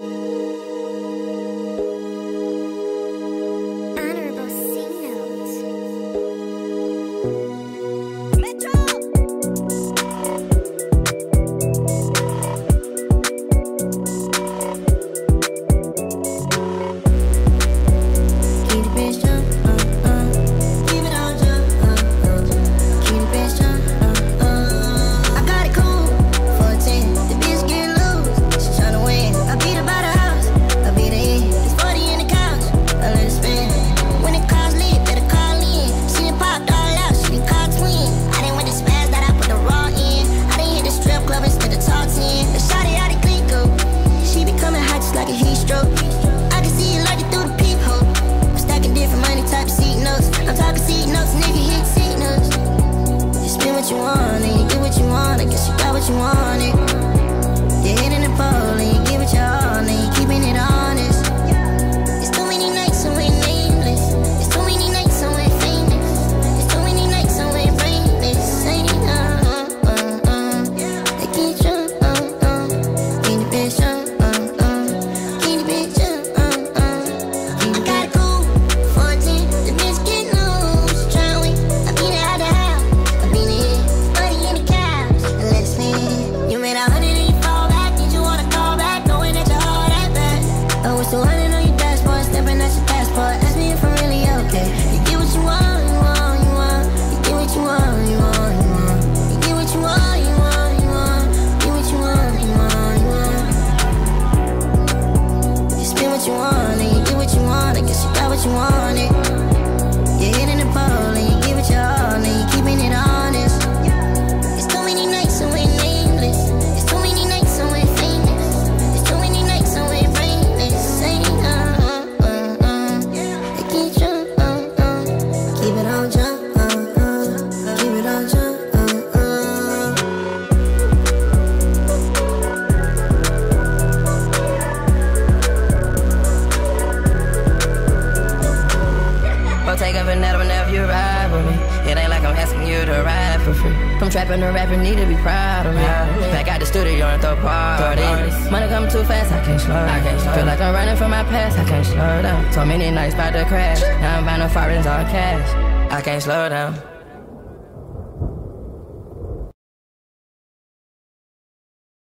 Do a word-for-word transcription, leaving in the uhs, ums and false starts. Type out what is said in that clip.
From trapping to rapping, need to be proud of me. Back out the studio and throw parties. Money coming too fast, I can't slow down. Feel like I'm running from my past, I can't slow down. So many nights about to crash. Now I'm buying no foreigns all cash. I can't slow down.